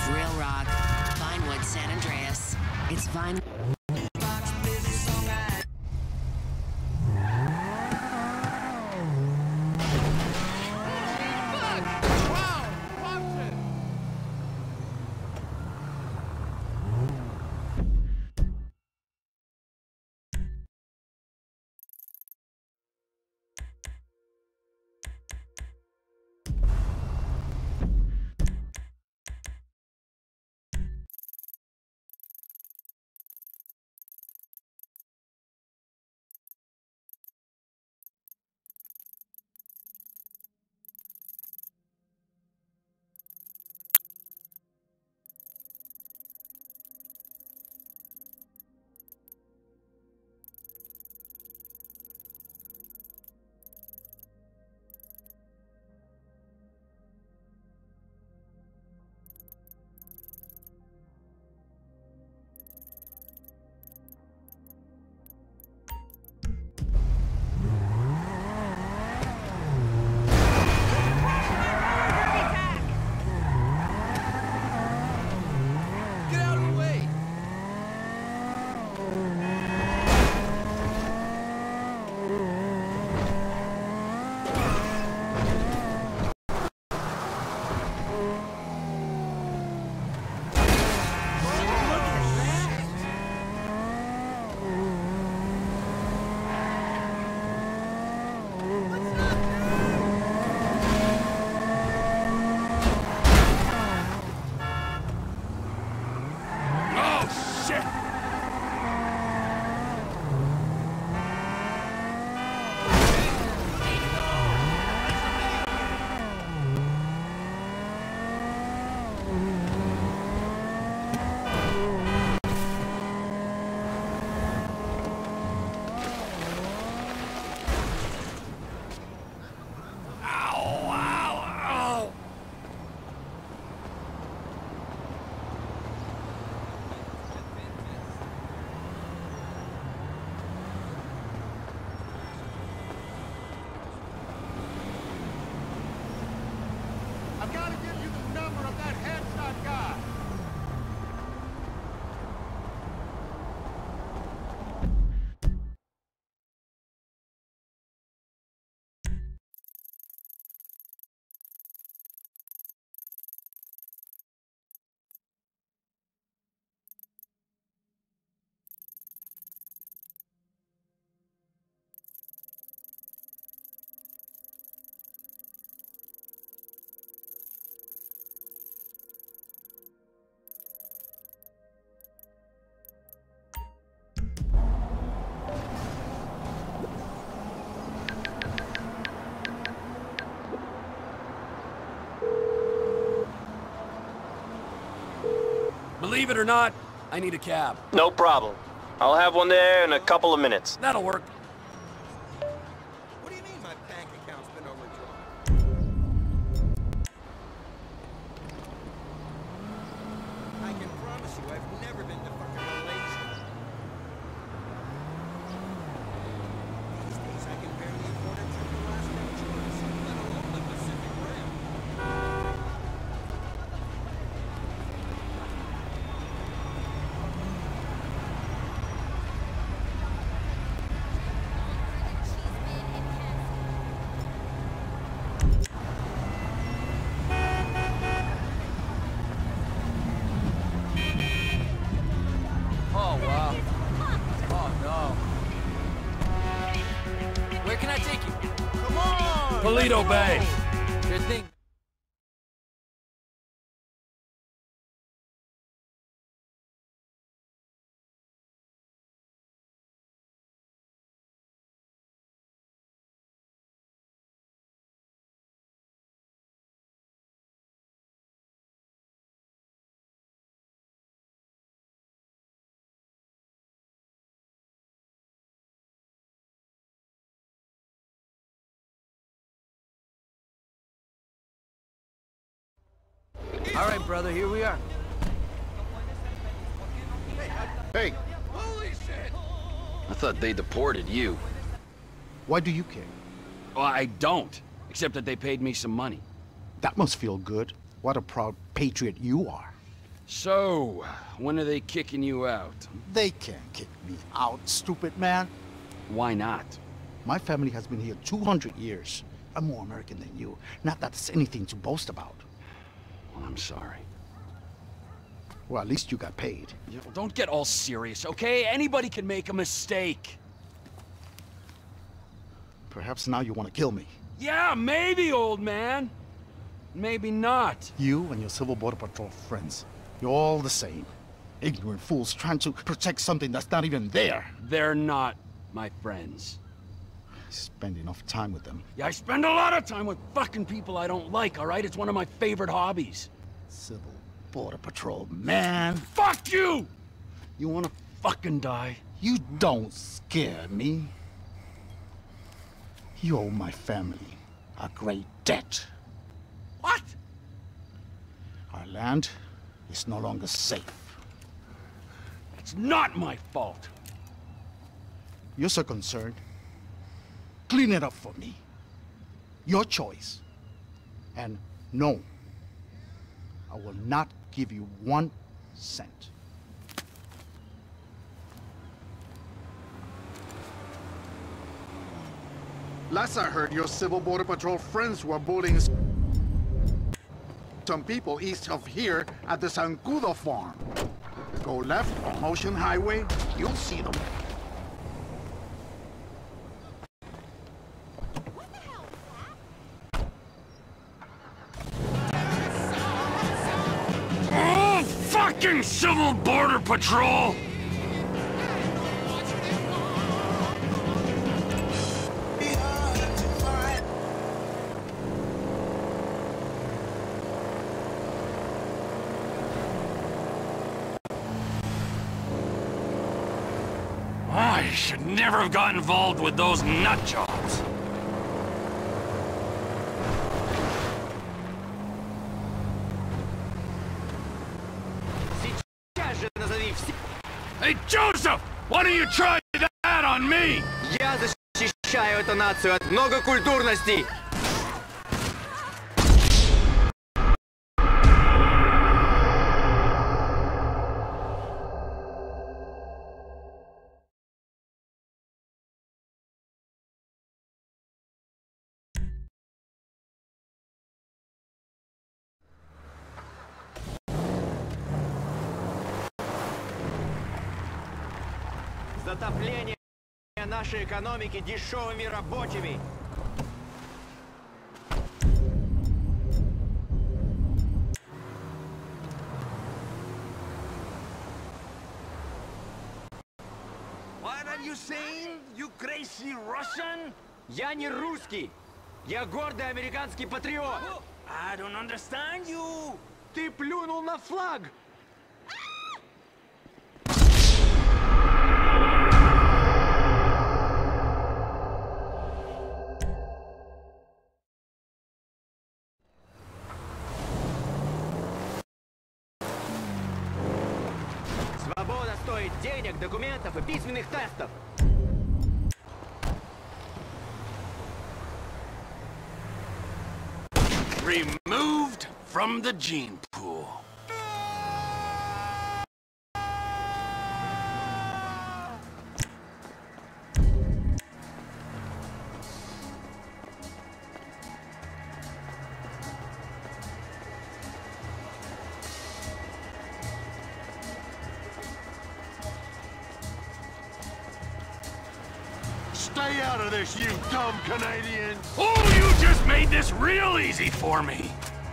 Real rock. Vinewood, San Andreas. It's Vine. I've got to give you the number of that headshot guy. Believe it or not, I need a cab. No problem. I'll have one there in a couple of minutes. That'll work. What do you mean my bank account's been overdrawn? I can promise you I've never been to fucking Malaysia. These days I can barely afford a trip to Las Vegas, let alone the Pacific Rim. Oh, wow. Oh, no. Where can I take you? Come on! Paleto Bay. Sure thing. All right, brother, here we are. Hey, Holy shit! I thought they deported you. Why do you care? Well, I don't, except that they paid me some money. That must feel good. What a proud patriot you are. So, when are they kicking you out? They can't kick me out, stupid man. Why not? My family has been here 200 years. I'm more American than you. Not that it's anything to boast about. Well, I'm sorry. Well, at least you got paid. Yeah, well, don't get all serious, okay? Anybody can make a mistake. Perhaps now you want to kill me. Yeah, maybe, old man. Maybe not. You and your Civil Border Patrol friends, you're all the same. Ignorant fools trying to protect something that's not even there. They're not my friends. I spend enough time with them. Yeah, I spend a lot of time with fucking people I don't like, all right? It's one of my favorite hobbies. Civil Border Patrol, man. Fuck you! You wanna fucking die? You don't scare me. You owe my family a great debt. What? Our land is no longer safe. It's not my fault. You're so concerned. Clean it up for me. Your choice. And no, I will not give you 1 cent. Last I heard, your Civil Border Patrol friends were bullying some people east of here at the Zancudo farm. Go left on Ocean Highway, you'll see them. Oh, fucking Civil Border Patrol! I should never have got involved with those nut jobs. Hey, Joseph! Why don't you try that on me? Я защищаю эту нацию от многокультурности! Затопление нашей экономики дешевыми рабочими. What are you saying, you crazy Russian? Я не русский. Я гордый американский патриот. I don't understand you. Ты плюнул на флаг. Свобода стоит денег, документов и письменных тестов. Removed from the gene pool. Stay out of this, you dumb Canadian. Oh, you just made this real easy for me.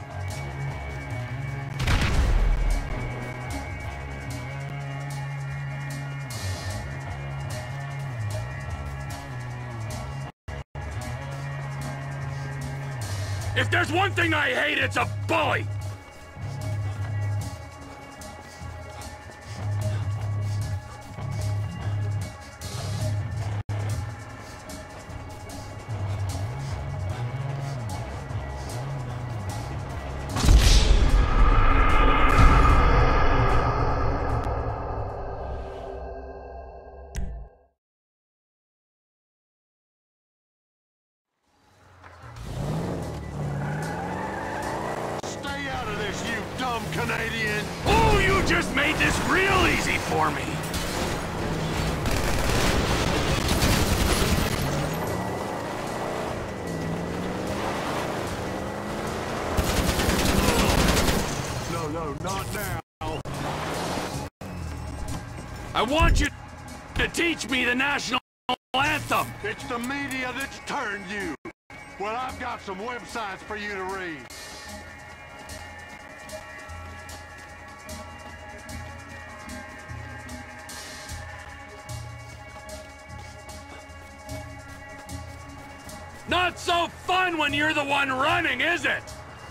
If there's one thing I hate, it's a bully! Stay out Welcome, Canadian. Oh, you just made this real easy for me. No, not now. I want you to teach me the national anthem. It's the media that's turned you. Well, I've got some websites for you to read. Not so fun when you're the one running, is it?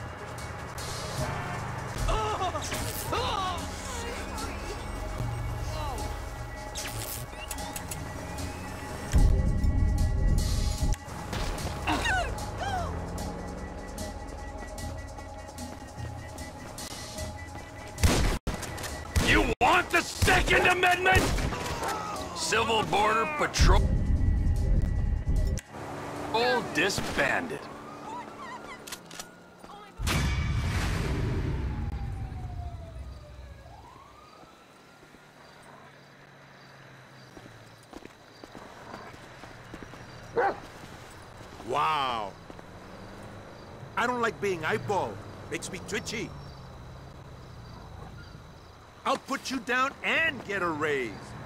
You want the Second Amendment? Civil Border Patrol disbanded. Wow. I don't like being eyeballed. Makes me twitchy. I'll put you down and get a raise.